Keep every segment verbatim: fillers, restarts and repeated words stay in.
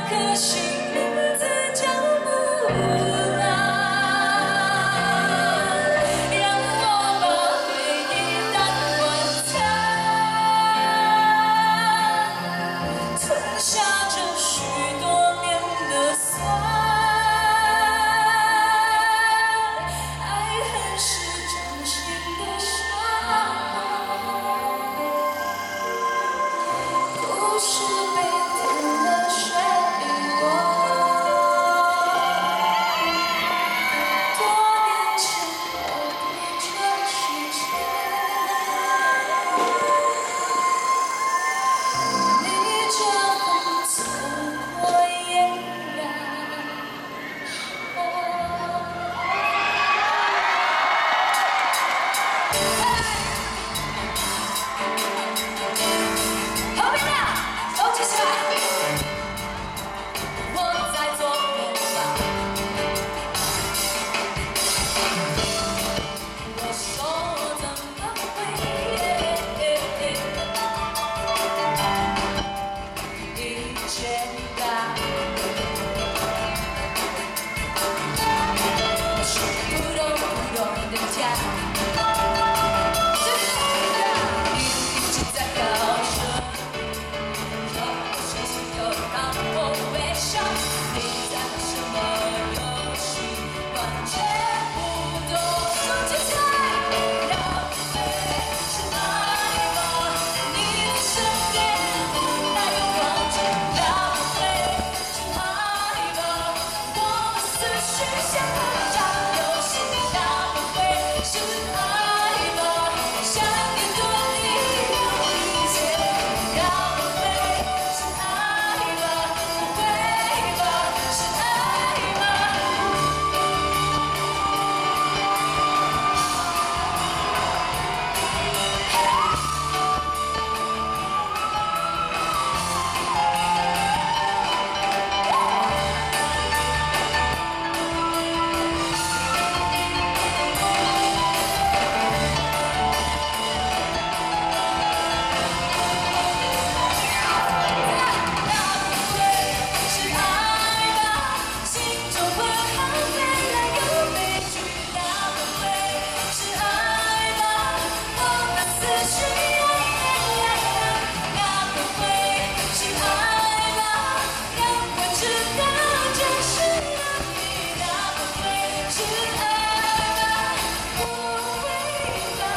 颗心名字叫木兰，让我把回忆当晚餐，吞下这许多年的酸，爱恨是掌心的伤，故事被填了水落。多年前我对这世界，逆着风走过炎凉。和平亮，手举起来。我在做梦吧，我说怎么会一见到是扑通扑通的家。一直在高声，让我伤心又让我悲伤。你在玩什么游戏？完全不懂。手举起来，让我飞，是爱吧？你在身边，那阳光正让我飞，是爱吧？我们思绪像一场游戏，让我飞，是爱吧？想念对你有一切，让我飞，是爱吧？不会吧？是爱吧？是爱吧？心中问号飞来又悲剧，让我飞，是爱吧？我的思绪让我飞，是爱吧？让我知道这是爱你，让我飞，是爱吧？不会吧？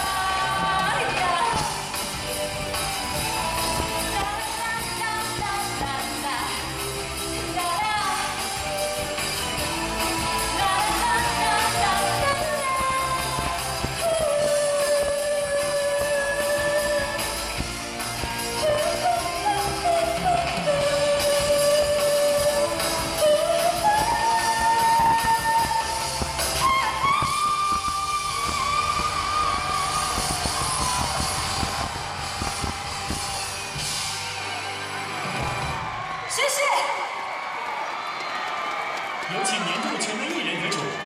谢谢。 有请年度全能艺人得主